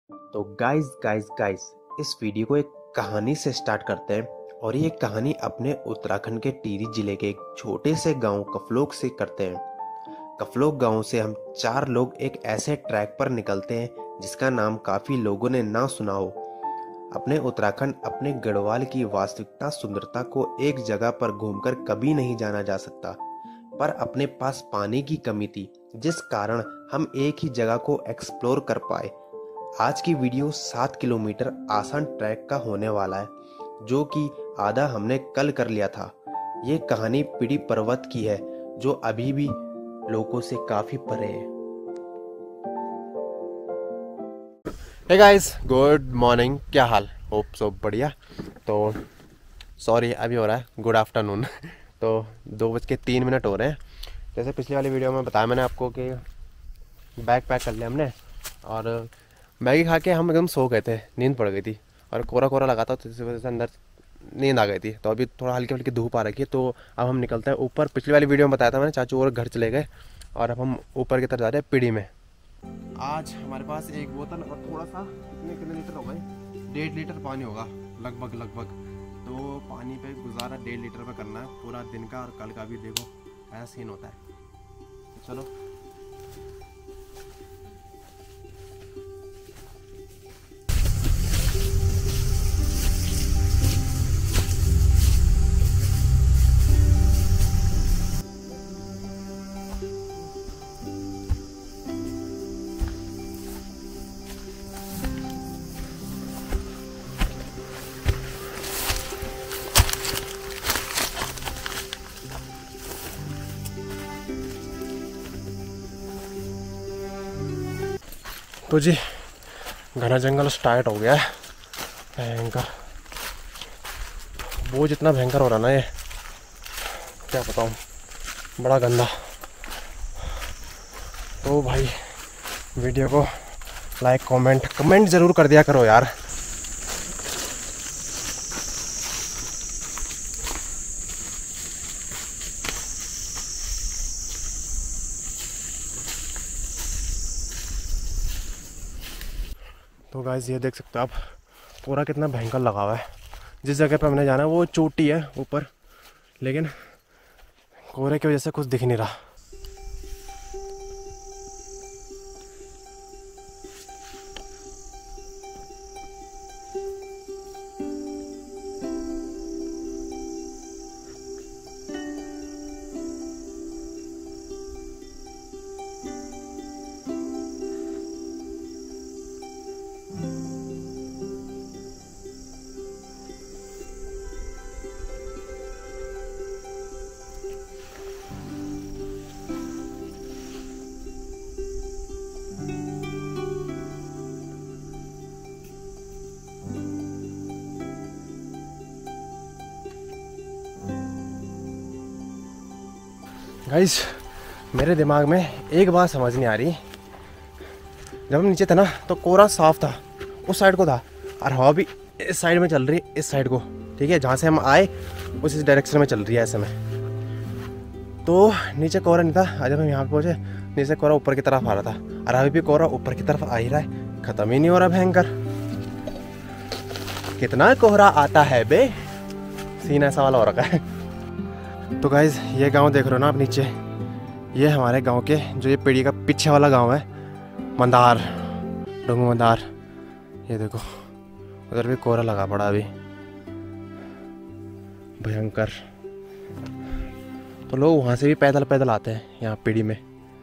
तो guys guys guys इस video को एक कहानी से स्टार्ट करते हैं। और ये कहानी अपने उत्तराखंड के टिहरी जिले के एक छोटे से गांव कफलोक से करते हैं। कफलोक गांव से हम 4 लोग एक ऐसे ट्रैक पर निकलते हैं जिसका नाम काफी लोगों ने ना सुना हो। अपने उत्तराखंड अपने गढ़वाल की वास्तविकता सुंदरता को एक जगह पर घूमकर कभी नहीं जाना जा सकता, पर अपने पास पानी की कमी थी जिस कारण हम एक ही जगह को एक्सप्लोर कर पाए। आज की वीडियो 7 किलोमीटर आसान ट्रैक का होने वाला है, जो कि आधा हमने कल कर लिया था। ये कहानी पीढ़ी पर्वत की है जो अभी भी लोगों से काफी परे है। हे गाइस, गुड मॉर्निंग, क्या हाल? होप सो बढ़िया। तो सॉरी, अभी हो रहा है गुड आफ्टरनून। तो 2:03 हो रहे हैं। जैसे पिछली वाली वीडियो में बताया मैंने आपको कि बैग पैक कर लिया हमने और मैगी खा के हम एकदम सो गए थे, नींद पड़ गई थी और कोरा कोरा लगा था, तो इस वजह से अंदर नींद आ गई थी। तो अभी थोड़ा हल्की हल्की धूप आ रखी है, तो अब हम निकलते हैं ऊपर। पिछली वाली वीडियो में बताया था मैंने, चाचू और घर चले गए और अब हम ऊपर की तरफ जा रहे हैं पीढ़ी में। आज हमारे पास एक बोतल और थोड़ा सा कितने लीटर हो गए, 1.5 लीटर पानी होगा लगभग। तो पानी पे गुजारा 1.5 लीटर में करना है पूरा दिन का, और कल का भी देखो ऐसा सीन होता है। चलो तो जी घना जंगल स्टार्ट हो गया है। भयंकर वो जितना भयंकर हो रहा ना, ये क्या बताऊँ, बड़ा गंदा। तो भाई वीडियो को लाइक कमेंट ज़रूर कर दिया करो यार। तो गाइस ये देख सकते हो आप, पूरा कितना भयंकर लगा हुआ है। जिस जगह पे हमने जाना है वो चोटी है ऊपर, लेकिन कोहरे की वजह से कुछ दिख नहीं रहा। गाइस मेरे दिमाग में एक बात समझ नहीं आ रही। जब हम नीचे थे ना तो कोहरा साफ था, उस साइड को था, और हवा भी इस साइड में चल रही है, इस साइड को, ठीक है, जहाँ से हम आए उस डायरेक्शन में चल रही है ऐसे में। तो नीचे कोहरा नहीं था, आज जब हम यहाँ पे पहुँचे नीचे कोहरा ऊपर की तरफ आ रहा था, और अभी भी कोहरा ऊपर की तरफ आ ही रहा है, ख़त्म ही नहीं हो रहा। भयंकर कितना कोहरा आता है बे, सीन ऐसा वाला हो रखा है। तो गाइज ये गांव देख रहे हो ना आप नीचे, ये हमारे गांव के जो ये पीढ़ी का पीछे वाला गांव है, मंदार, डोंगू मंदार। ये देखो उधर भी कोहरा लगा पड़ा अभी, भयंकर। तो लोग वहाँ से भी पैदल पैदल आते हैं यहाँ पीढ़ी में।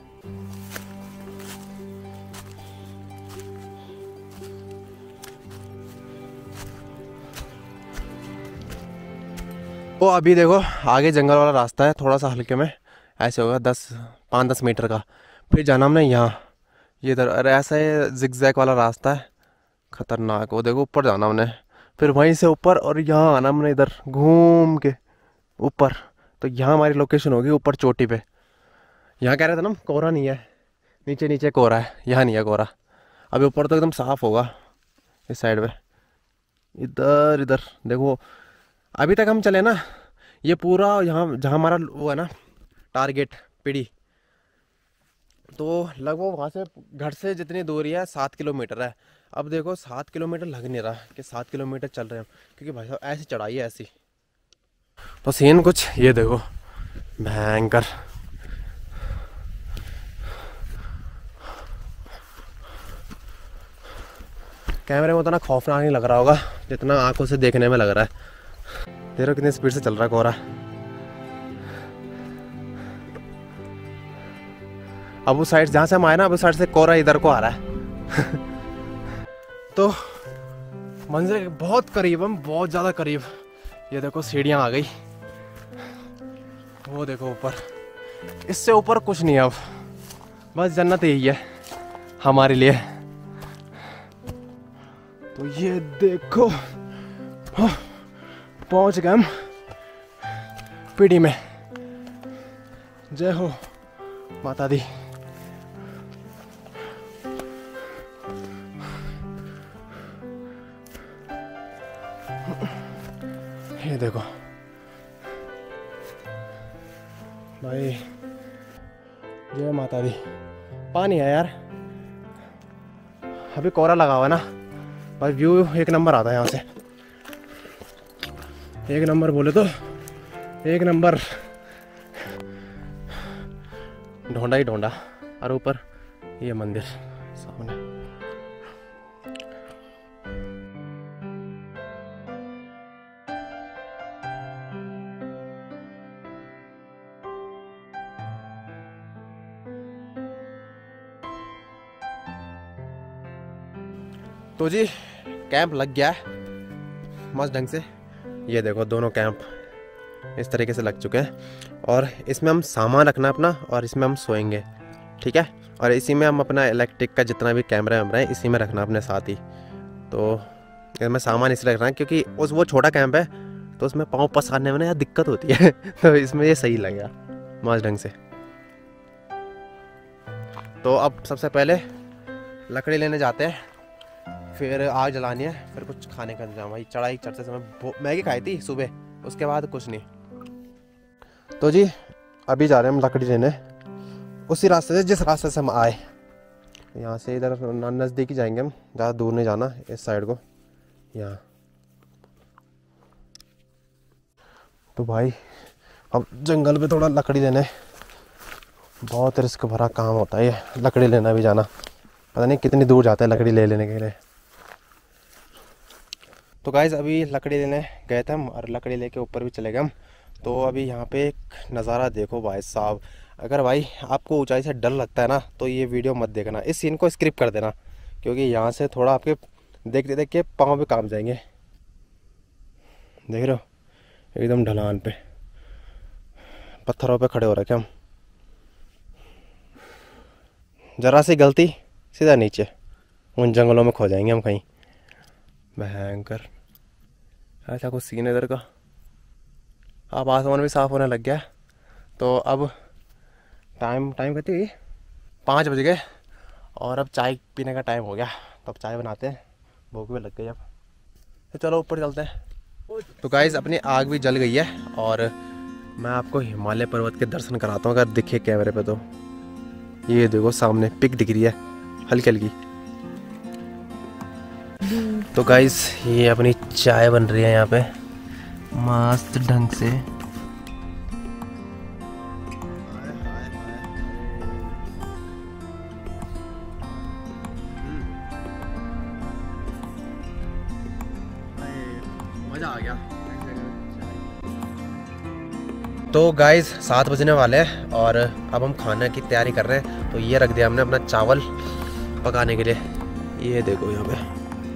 तो अभी देखो आगे जंगल वाला रास्ता है, थोड़ा सा हल्के में ऐसे होगा 5-10 मीटर का, फिर जाना हमने यहाँ, ये इधर। अरे ऐसा है जिगजैग वाला रास्ता है, खतरनाक। वो देखो ऊपर जाना हमने, फिर वहीं से ऊपर, और यहाँ आना हमने इधर घूम के ऊपर। तो यहाँ हमारी लोकेशन होगी ऊपर चोटी पे। यहाँ कह रहे थे ना कोहरा नहीं है, नीचे नीचे कोहरा है, यहाँ नहीं है कोहरा। अभी ऊपर तो एकदम साफ होगा इस साइड पे। इधर इधर देखो, अभी तक हम चले ना, ये पूरा यहाँ जहाँ हमारा वो है ना टारगेट पीढ़ी, तो लगभग वहाँ से घर से जितनी दूरी है 7 किलोमीटर है। अब देखो 7 किलोमीटर लग नहीं रहा कि 7 किलोमीटर चल रहे हैं हम, क्योंकि भाई साहब ऐसी चढ़ाई है ऐसी। तो सीन कुछ ये देखो, भयंकर। कैमरे में उतना खौफनाक नहीं लग रहा होगा जितना आंखों से देखने में लग रहा है। देखो कितनी स्पीड से चल रहा है कोहरा। अब उस साइड जहाँ से हम आए ना, अब उस साइड से कोहरा इधर को आ रहा है। तो मंजिल के बहुत करीब, हम बहुत ज़्यादा करीब। ये देखो सीढ़ियाँ आ गई, वो देखो ऊपर, इससे ऊपर कुछ नहीं। अब बस जन्नत यही है हमारे लिए। तो ये देखो पहुंच गए हम पीढ़ी में। जय हो माता दी। ये देखो भाई, जय माता दी। पानी है यार, अभी कोहरा लगा हुआ है ना भाई, व्यू एक नंबर आता है यहाँ से। एक नंबर बोले तो एक नंबर, ढोंडा ही ढोंडा। और ऊपर ये मंदिर सामने। तो जी कैंप लग गया है मस्त ढंग से। ये देखो दोनों कैंप इस तरीके से लग चुके हैं, और इसमें हम सामान रखना अपना, और इसमें हम सोएंगे, ठीक है। और इसी में हम अपना इलेक्ट्रिक का जितना भी कैमरा है इसी में रखना अपने साथ ही। तो इसमें सामान इसलिए रखना है क्योंकि वो छोटा कैंप है, तो उसमें पाँव पसारने में ना यार दिक्कत होती है। तो इसमें ये सही लगेगा मस्त ढंग से। तो अब सबसे पहले लकड़ी लेने जाते हैं, फिर आग जलानी है, फिर कुछ खाने का इंतजाम। भाई चढ़ाई चढ़ते समय मैगी खाई थी सुबह, उसके बाद कुछ नहीं। तो जी अभी जा रहे हैं हम लकड़ी लेने, उसी रास्ते से जिस रास्ते से हम आए। यहाँ से इधर नज़दीक ही जाएंगे हम, ज़्यादा दूर नहीं जाना। इस साइड को यहाँ। तो भाई अब जंगल में थोड़ा लकड़ी लेने, बहुत रिस्क भरा काम होता है ये लकड़ी लेना भी जाना। पता नहीं कितनी दूर जाता है लकड़ी ले लेने के लिए। तो गाइज़ अभी लकड़ी लेने गए थे हम, और लकड़ी लेके ऊपर भी चले गए हम। तो अभी यहाँ पे एक नज़ारा देखो भाई साहब। अगर भाई आपको ऊंचाई से डर लगता है ना, तो ये वीडियो मत देखना, इस सीन को स्किप कर देना, क्योंकि यहाँ से थोड़ा आपके देखते देख के पाँव भी काम जाएंगे। देख रहे हो एकदम ढलान पे, पत्थरों पे खड़े हो रखे हम। ज़रा सी गलती सीधा नीचे उन जंगलों में खो जाएंगे हम कहीं। भयंकर ऐसा कुछ सीन है इधर का। अब आसमान भी साफ़ होने लग गया। तो अब टाइम कहती हुई 5 बज गए, और अब चाय पीने का टाइम हो गया। तो अब चाय बनाते हैं, भूख भी लग गई अब। तो चलो ऊपर चलते हैं। तो गाइस अपनी आग भी जल गई है, और मैं आपको हिमालय पर्वत के दर्शन कराता हूँ, अगर दिखे कैमरे पे तो। ये देखो सामने पिक दिख रही है हल्की हल्की। तो गाइस ये अपनी चाय बन रही है यहाँ पे मस्त ढंग से। मजा आ गया। तो गाइस 7 बजने वाले हैं, और अब हम खाने की तैयारी कर रहे हैं। तो ये रख दिया हमने अपना चावल पकाने के लिए। ये देखो यहाँ पे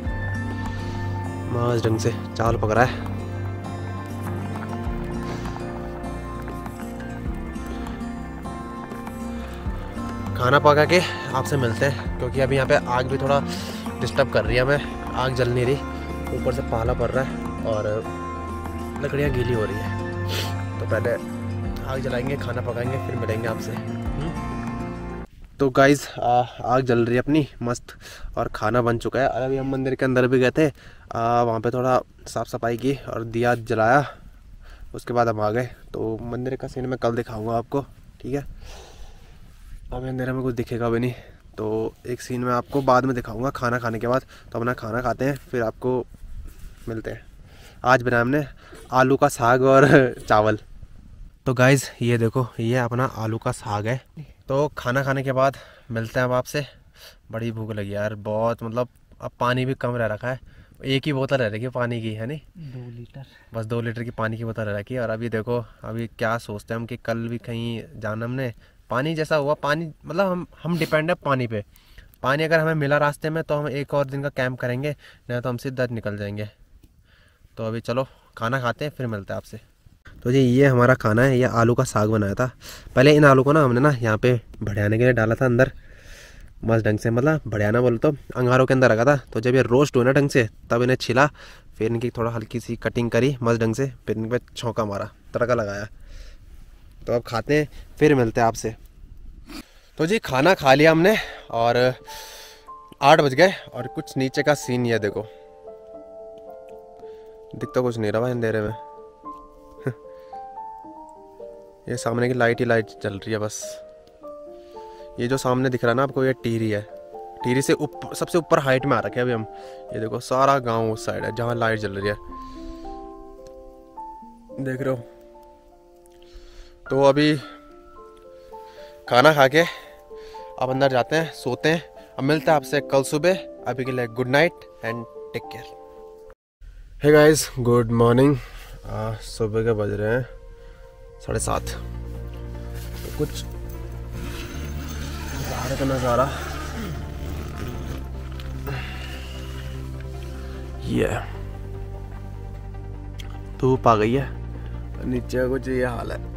मस्त ढंग से चावल पक रहा है। खाना पका के आपसे मिलते हैं, क्योंकि अभी यहाँ पे आग भी थोड़ा डिस्टर्ब कर रही है हमें। आग जल नहीं रही, ऊपर से पाला पड़ रहा है और लकड़ियाँ गीली हो रही है। तो पहले आग जलाएंगे, खाना पकाएंगे, फिर मिलेंगे आपसे। तो गाइज़ आग जल रही है अपनी मस्त, और खाना बन चुका है। अभी हम मंदिर के अंदर भी गए थे, वहाँ पे थोड़ा साफ़ सफाई की और दिया जलाया, उसके बाद हम आ गए। तो मंदिर का सीन मैं कल दिखाऊंगा आपको, ठीक है। अब अंधेरे में कुछ दिखेगा भी नहीं, तो एक सीन मैं आपको बाद में दिखाऊंगा खाना खाने के बाद। तो अपना खाना खाते हैं फिर आपको मिलते हैं। आज बनाया हमने आलू का साग और चावल। तो गाइज़ ये देखो, ये अपना आलू का साग है। तो खाना खाने के बाद मिलते हैं अब आपसे। बड़ी भूख लगी यार बहुत, मतलब अब पानी भी कम रह रखा है, एक ही बोतल रह रही है पानी की, है नहीं 2 लीटर, बस 2 लीटर की पानी की बोतल रह रखी है। और अभी देखो, अभी क्या सोचते हैं हम कि कल भी कहीं जाना हमने, पानी जैसा हुआ पानी, मतलब हम डिपेंड है पानी पे। पानी अगर हमें मिला रास्ते में तो हम एक और दिन का कैंप करेंगे, नहीं तो हम सीधा निकल जाएंगे। तो अभी चलो खाना खाते हैं फिर मिलते हैं आपसे। तो जी ये हमारा खाना है, ये आलू का साग बनाया था। पहले इन आलू को ना हमने ना यहाँ पे भड़ियाने के लिए डाला था अंदर मस्त ढंग से, मतलब भड़ियाना बोले तो अंगारों के अंदर रखा था। तो जब ये रोस्ट हुए ना ढंग से तब इन्हें छिला, फिर इनकी थोड़ा हल्की सी कटिंग करी मस्त ढंग से, फिर इन पर छौंका मारा, तड़का लगाया। तो अब खाते हैं फिर मिलते हैं आपसे। तो जी खाना खा लिया हमने और 8 बज गए और कुछ नीचे का सीन ये देखो, दिखता कुछ नहीं रहा भाई अंधेरे में। ये सामने की लाइट ही लाइट चल रही है बस। ये जो सामने दिख रहा है ना आपको, ये टिहरी है। टिहरी से ऊपर, सबसे ऊपर हाइट में आ रखे हैं अभी हम। ये देखो सारा गांव उस साइड है जहाँ लाइट जल रही है, देख रहे हो। तो अभी खाना खा के अब अंदर जाते हैं, सोते हैं। अब मिलते हैं आपसे कल सुबह। अभी के लिए good night and take care. Hey guys, good morning. सुबह के बज रहे हैं 7:30। तो कुछ बाहर का नज़ारा ये है, धूप आ गई है, नीचे कुछ ये हाल है।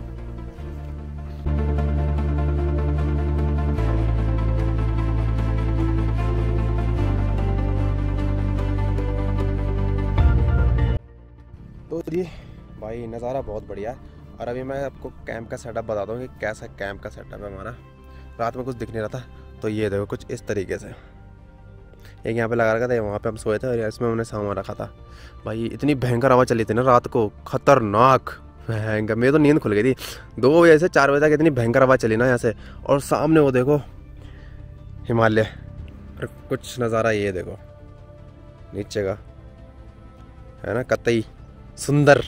तो जी भाई नज़ारा बहुत बढ़िया है। और अभी मैं आपको कैंप का सेटअप बताता हूँ कि कैसा कैंप का सेटअप है हमारा। रात में कुछ दिख नहीं रहा था, तो ये देखो कुछ इस तरीके से। एक यहाँ पे लगा रखा था, वहाँ पे हम सोए थे और इसमें हमने सामान रखा था। भाई इतनी भयंकर हवा चली थी ना रात को, खतरनाक भयंकर। मेरी तो नींद खुल गई थी। 2 बजे से 4 बजे तक इतनी भयंकर हवा चली ना यहाँ से। और सामने वो देखो हिमालय, और कुछ नज़ारा ये देखो नीचे का, है ना कतई सुंदर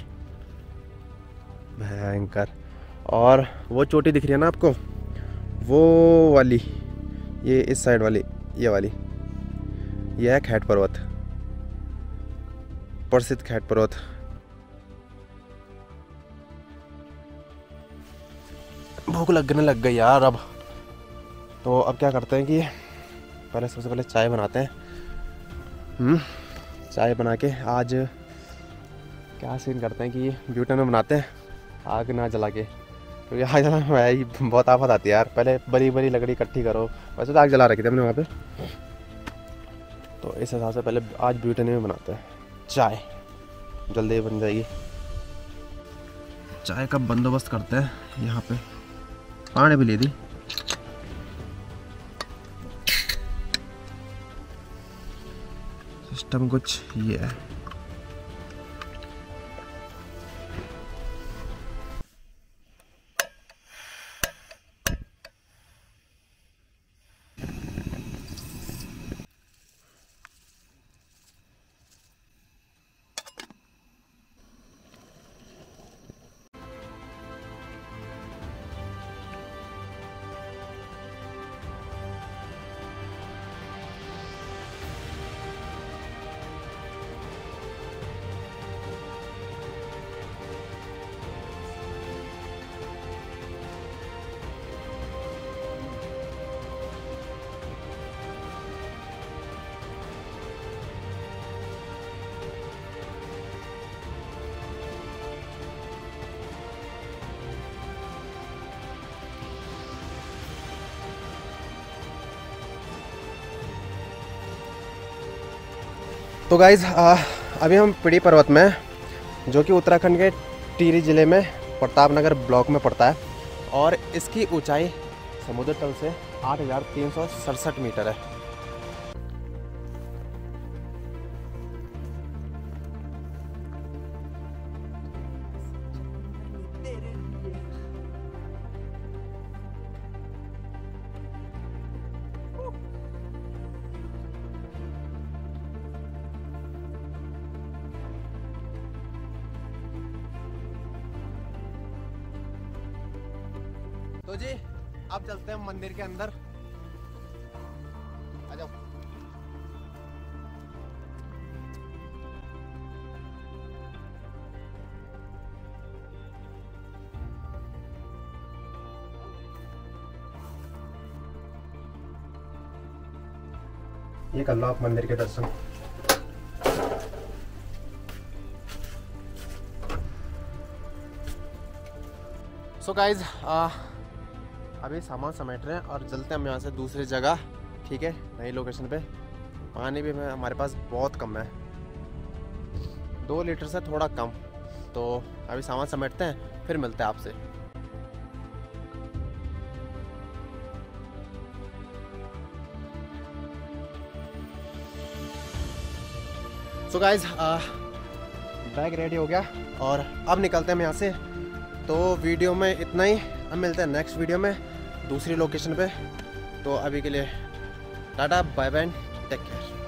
भयंकर। और वो चोटी दिख रही है ना आपको, वो वाली, ये इस साइड वाली, ये वाली, ये है खैट पर्वत, प्रसिद्ध खैट पर्वत। भूख लगने लग गई यार अब। तो अब क्या करते हैं कि पहले सबसे पहले चाय बनाते हैं। चाय बना के आज क्या सीन करते हैं कि ब्यूटन में बनाते हैं, आग ना जला के, क्योंकि आग जलाने में भाई बहुत आफत आती है यार। पहले बड़ी बड़ी लकड़ी इकट्ठी करो, वैसे तो आग जला रखी थी हमने वहाँ पे। तो इस हिसाब से पहले आज ब्यूटन में बनाते हैं चाय, जल्दी बन जाएगी। चाय का बंदोबस्त करते हैं यहाँ पे। पानी भी ले दी। सिस्टम कुछ ये है। तो गाइज़ अभी हम पिड़ी पर्वत में हैं, जो कि उत्तराखंड के टिहरी ज़िले में प्रतापनगर ब्लॉक में पड़ता है। और इसकी ऊंचाई समुद्र तल से 8,367 मीटर है। तो जी अब चलते हैं मंदिर के अंदर, आ जाओ। ये कर लो आप मंदिर के दर्शन। सो गाइज अभी सामान समेट रहे हैं और चलते हैं हम यहाँ से दूसरी जगह, ठीक है, नई लोकेशन पे। पानी भी हमारे पास बहुत कम है, 2 लीटर से थोड़ा कम। तो अभी सामान समेटते हैं, फिर मिलते हैं आपसे। सो गाइज बैग रेडी हो गया और अब निकलते हैं हम यहाँ से। तो वीडियो में इतना ही, हम मिलते हैं नेक्स्ट वीडियो में दूसरी लोकेशन पे। तो अभी के लिए tata bye bye, take care.